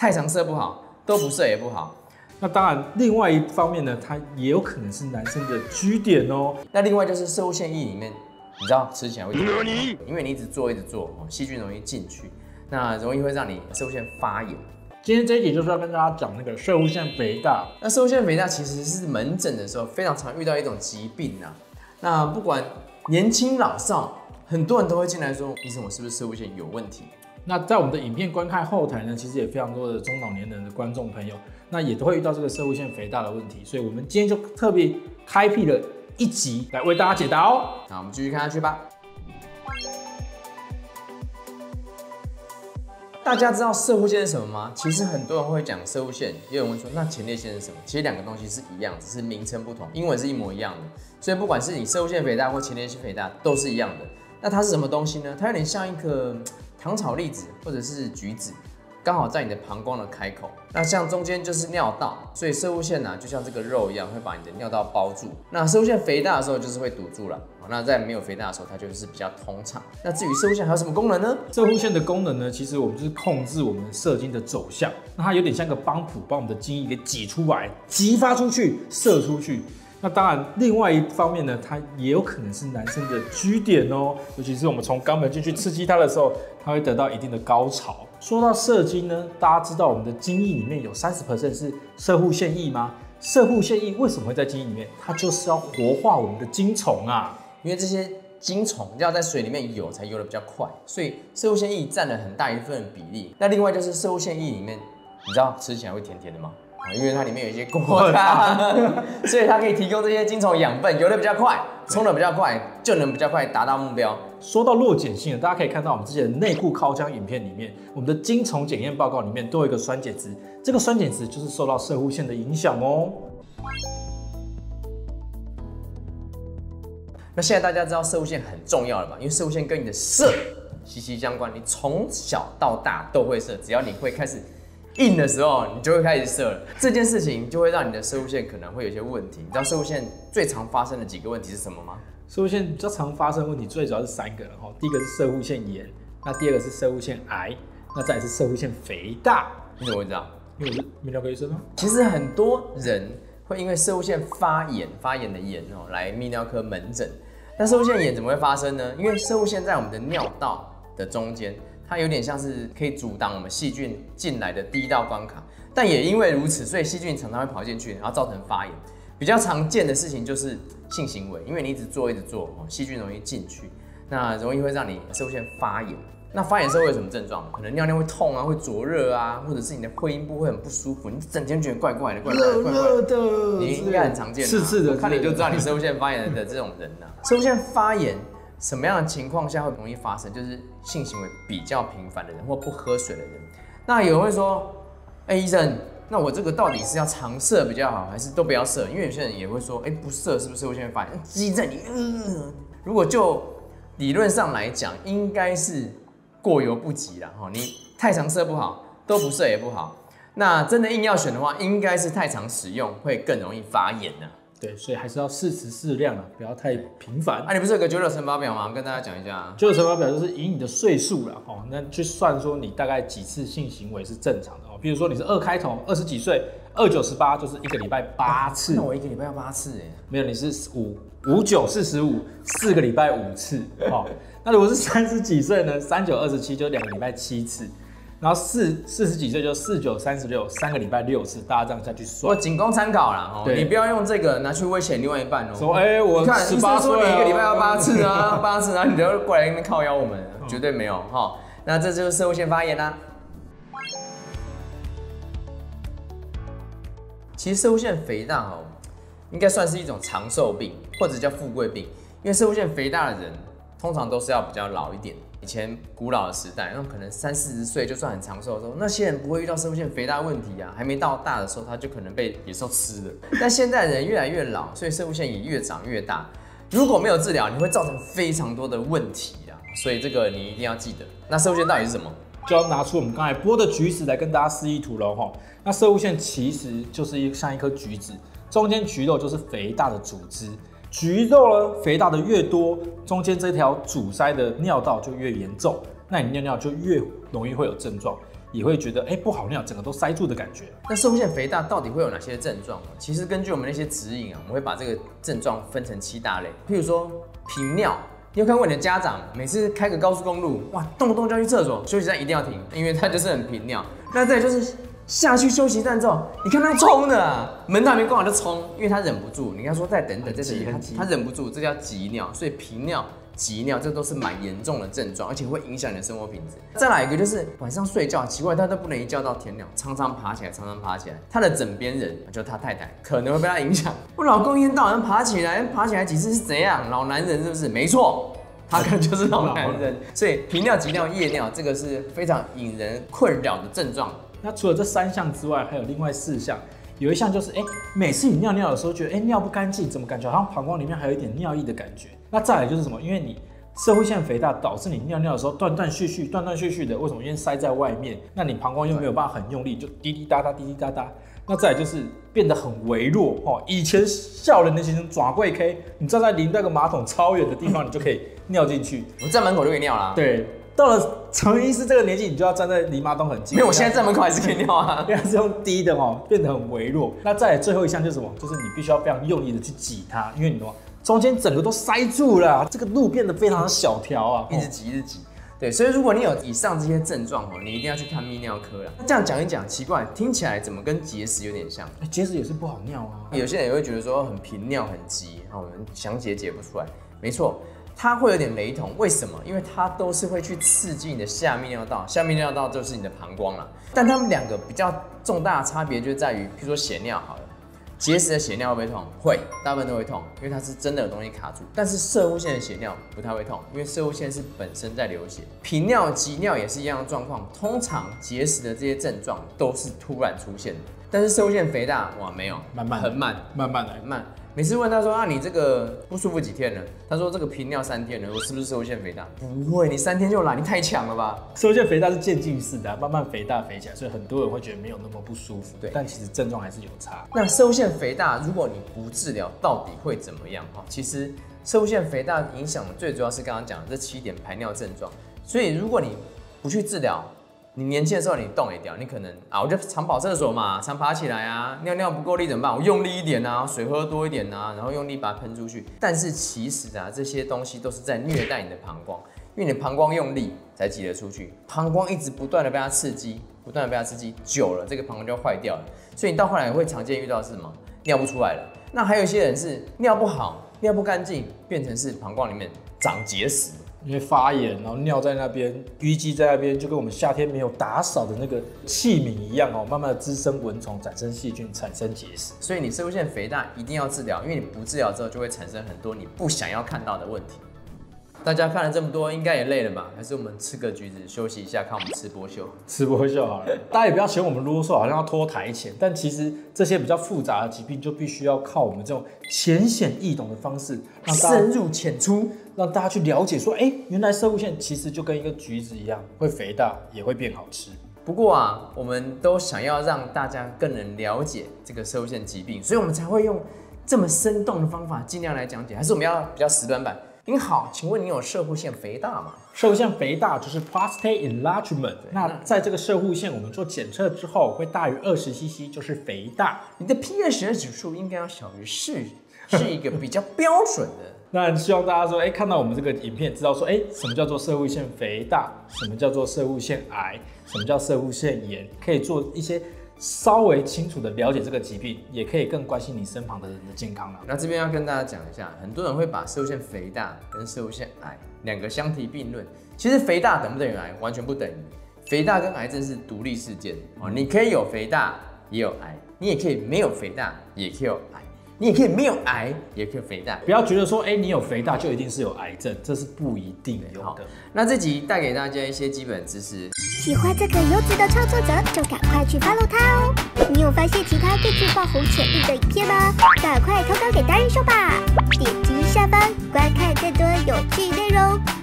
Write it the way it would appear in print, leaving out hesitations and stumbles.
太常射不好，都不射也不好。 那当然，另外一方面呢，它也有可能是男生的G点哦。 那另外就是射物腺液里面，你知道吃起来会，因为你一直做，细菌容易进去，那容易会让你射物腺发炎。 今天这一集就是要跟大家讲那个射物腺肥大。 那射物腺肥大其实是门诊的时候非常常遇到一种疾病啊。那不管年轻老少，很多人都会进来说，医生，我是不是射物腺有问题？ 那在我们的影片观看后台呢，其实也非常多的中老年人的观众朋友，那也都会遇到这个射物腺肥大的问题，所以我们今天就特别开辟了一集来为大家解答哦。 那我们继续看下去吧。大家知道射物腺是什么吗？其实很多人会讲射物腺，也有人问说那前列腺是什么？其实两个东西是一样，只是名称不同，英文是一模一样的。所以不管是你射物腺肥大或前列腺肥大，都是一样的。那它是什么东西呢？它有点像一颗糖炒栗子或者是橘子，刚好在你的膀胱的开口。那像中间就是尿道，所以射物腺就像这个肉一样，会把你的尿道包住。那射物腺肥大的时候就是会堵住了。那在没有肥大的时候，它就是比较通畅。那至于射物腺还有什么功能呢？ 射物腺的功能呢，其实我们就是控制我们射精的走向。那它有点像个帮浦，把我们的精液给挤出来，激发出去，射出去。那当然，另外一方面呢，它也有可能是男生的G点哦，尤其是我们从肛门进去刺激它的时候，它会得到一定的高潮。说到射精呢，大家知道我们的精液里面有30% 是射护腺液吗？射护腺液为什么会在精液里面？它就是要活化我们的精虫啊， 因为这些精虫要在水里面游才游得比较快，所以射护腺液占了很大一份比例。那另外就是射护腺液里面，你知道吃起来会甜甜的吗？因为它里面有一些果糖，所以它可以提供这些精虫养分，游得比较快，冲得比较快，就能比较快达到目标。 说到弱碱性，大家可以看到我们之前的内裤靠枪影片里面，我们的精虫检验报告里面都有一个酸碱值，这个酸碱值就是受到射护腺的影响哦。 那现在大家知道射物腺很重要了吧？因为射物腺跟你的射息息相关，你从小到大都会射，只要你会开始硬的时候，你就会开始射了。这件事情就会让你的射物腺可能会有一些问题。你知道射物腺最常发生的几个问题是什么吗？ 射物腺比较常发生的问题最主要是3个，第一个是射物腺炎，那第二个是射物腺癌，那再来是射物腺肥大。 你怎么会知道？ 因为我是泌尿科医生啊。 其实很多人会因为射物腺发炎的炎来泌尿科门诊。那射物腺炎怎么会发生呢？因为射物腺在我们的尿道的中间。它有点像是可以阻挡我们细菌进来的第一道关卡，但也因为如此，所以细菌常常会跑进去，然后造成发炎。比较常见的事情就是性行为，因为你一直做，细菌容易进去，那容易会让你射物腺发炎。那发炎时候会有什么症状？可能尿尿会痛啊，会灼热啊，或者是你的会阴部会很不舒服，你整天觉得怪怪的， 热的， 你应该很常见， 刺的， 看你就知道你射物腺发炎的这种人射物腺发炎。什么样的情况下会容易发生？就是性行为比较频繁的人或不喝水的人。那有人会说，医生，那我这个到底是要常射比较好，还是都不要射？因为有些人也会说，不射是不是射物腺发炎？积在你，如果就理论上来讲，应该是过犹不及啦。你太常射不好，都不射也不好。那真的硬要选的话，应该是太常使用会更容易发炎的。 对，所以还是要适时适量啊，不要太频繁。 你不是有个9/9乘法表吗？跟大家讲一下。 9/9乘法表就是以你的岁数啦，那去算说你大概几次性行为是正常的比如说你是2开头，20几岁，2、9、18就是1个礼拜8次。 那我1个礼拜要8次没有，你是5、9、45，4个礼拜5次那如果是30几岁呢，3、9、27就2个礼拜7次。然后40几岁就4、9、36，3个礼拜6次，大家这样下去算。 我仅供参考啦你不要用这个拿去威胁另外一半说我18岁说你1个礼拜要8次啊，8次，然后你就过来那边靠腰我们，绝对没有那这就是射物腺发炎啦。其实射物腺肥大应该算是一种长寿病，或者叫富贵病，因为射物腺肥大的人通常都是要比较老一点。以前古老的时代，那可能30、40岁就算很长寿的时候，那些人不会遇到射物腺肥大的问题啊，还没到大的时候，他就可能被野兽吃了。但现在人越来越老，所以射物腺也越长越大。如果没有治疗，你会造成非常多的问题啊，所以这个你一定要记得。那射物腺到底是什么？ 就要拿出我们刚才剥的橘子来跟大家示意图了那射物腺其实就是像一颗橘子，中间橘肉就是肥大的组织。橘肉呢，肥大的越多，中间这条阻塞的尿道就越严重，那你尿尿就越容易会有症状。 也会觉得不好尿，整个都塞住的感觉。 那射护腺肥大到底会有哪些症状？其实根据我们那些指引啊，我们会把这个症状分成7大类。譬如说频尿，你有看过你的家长每次开个高速公路，哇，动不动就要去厕所，休息站一定要停，因为他就是很频尿。那再就是下去休息站之后，你看他冲的啊，门都还没关好就冲，因为他忍不住。你跟他说再等等，再等，他忍不住，这叫急尿。所以频尿、急尿，这都是蛮严重的症状，而且会影响你的生活品质。再来一个就是晚上睡觉，奇怪，他都不能一觉到天亮，常常爬起来，常常爬起来。他的枕边人就他太太可能会被他影响。我老公一天到晚爬起来，爬起来几次是怎样？老男人是不是？没错。他可能就是老男人，所以频尿、急尿、夜尿，这个是非常引人困扰的症状。 那除了这3项之外，还有另外4项。有一项就是，每次你尿尿的时候，觉得尿不干净，怎么感觉好像膀胱里面还有一点尿液的感觉？那再来就是什么？因为你射护腺肥大导致你尿尿的时候断断续续的，为什么？因为塞在外面，那你膀胱又没有办法很用力，就滴滴答答、滴滴答答。那再来就是变得很微弱哦。以前笑人的形容爪柜 K， 你站在离那个马桶超远的地方，你就可以尿进去。 我站门口就可以尿啦。 对。到了陈医师这个年纪，你就要站在离马桶很近。 没有，我现在站门口还是可以尿啊， 因为它是用滴的哦，变得很微弱。那再来最后一项就是什么？就是你必须要非常用力的去挤它，因为你的中间整个都塞住了，这个路变得非常的小条啊， 一直挤，一直挤。对，所以如果你有以上这些症状哦，你一定要去看泌尿科了。那这样讲一讲，奇怪，听起来怎么跟结石有点像？ 结石也是不好尿啊。 有些人也会觉得说很频尿很急，我们想解不出来。没错。它会有点雷同，为什么？因为它都是会去刺激你的下泌尿道，下泌尿道就是你的膀胱啦。但它们2个比较重大的差别就在于，譬如说血尿好了，结石的血尿会不会痛？会，大部分都会痛，因为它是真的有东西卡住。但是射护腺的血尿不太会痛，因为射护腺是本身在流血。频尿、急尿也是一样的状况，通常结石的这些症状都是突然出现的。但是射护腺肥大，哇，没有， 慢慢很慢， 慢慢来， 很慢。每次问他说你这个不舒服几天了？他说这个频尿3天了，我是不是射护腺肥大？不会，你3天就来，你太强了吧？ 射护腺肥大是渐进式的，慢慢肥大肥起来，所以很多人会觉得没有那么不舒服。 对， 但其实症状还是有差。 那射护腺肥大，如果你不治疗，到底会怎么样？其实射护腺肥大影响的最主要是刚刚讲的这7点排尿症状。所以如果你不去治疗，你年轻的时候你动一掉，你可能我就常跑厕所嘛，常爬起来啊，尿尿不够力怎么办？我用力一点啊，水喝多一点啊，然后用力把它喷出去。但是其实这些东西都是在虐待你的膀胱，因为你的膀胱用力才挤得出去，膀胱一直不断的被它刺激，久了这个膀胱就坏掉了。所以你到后来会常见遇到的是什么？尿不出来了。那还有一些人是尿不好，尿不干净，变成是膀胱里面长结石。 因为发炎，然后尿在那边，淤积在那边，就跟我们夏天没有打扫的那个器皿一样慢慢的滋生蚊虫，产生细菌，产生结石。 所以你射护腺肥大一定要治疗，因为你不治疗之后就会产生很多你不想要看到的问题。大家看了这么多，应该也累了吧？还是我们吃个橘子休息一下，看我们吃播秀。 吃播秀好了，大家也不要嫌我们啰嗦，好像要拖台前。但其实这些比较复杂的疾病，就必须要靠我们这种浅显易懂的方式，让大家深入浅出， 让大家去了解说，原来射护腺其实就跟一个橘子一样，会肥大，也会变好吃。 不过我们都想要让大家更能了解这个射护腺疾病，所以我们才会用这么生动的方法尽量来讲解。还是我们要比较死板版？您好，请问你有射护腺肥大吗？ 射护腺肥大就是 prostate enlargement。那在这个射护腺我们做检测之后，会大于20cc 就是肥大。 你的 pH 的指数应该要小于4，是一个比较标准的。 那希望大家说，看到我们这个影片，知道说，什么叫做射护腺肥大，什么叫做射护腺癌，什么叫射护腺炎，可以做一些稍微清楚的了解这个疾病，也可以更关心你身旁的人的健康了。 那这边要跟大家讲一下，很多人会把射护腺肥大跟射护腺癌2个相提并论。其实肥大等不等于癌？完全不等于。肥大跟癌症是独立事件你可以有肥大也有癌，你也可以没有肥大也可以有癌。你也可以没有癌，也可以肥大。 不要觉得说，你有肥大就一定是有癌症，这是不一定有的。 那这集带给大家一些基本知识。 喜欢这个优质的创作者，就赶快去 follow 他哦。你有发现其他更具爆红潜力的影片吗？赶快投稿给达人秀吧！点击下方观看更多有趣内容。